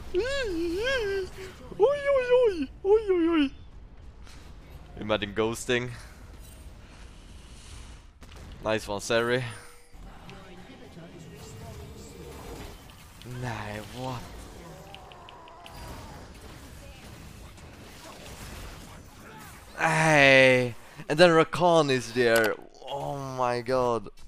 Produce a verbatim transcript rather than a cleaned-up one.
Oi, oi, oi, oi, oi, oi. Imagine ghosting. Nice one, Zeri. Nej, what? Hey, and then Rakan is there. Oh my god.